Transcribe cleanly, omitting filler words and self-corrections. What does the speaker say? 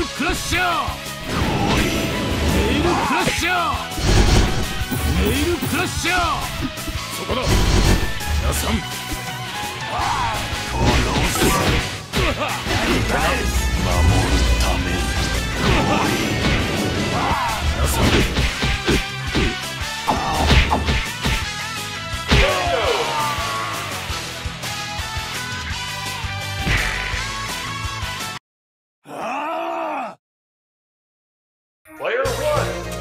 ルクラッシャー、ネイルクラッシャー、ネイルクラッシャー。そこだ皆さん、守るために皆さん。 Player one.